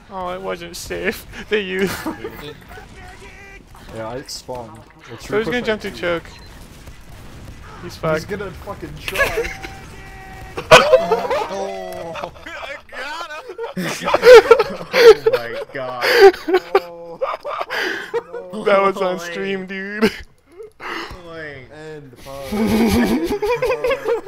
Oh, it wasn't safe. They used. Yeah, I spawned. So he's gonna jump to choke. He's He's fucked. gonna fucking try. Oh. I got him! Oh my god. Oh. No. That was on stream, dude. Like, End. Fuck.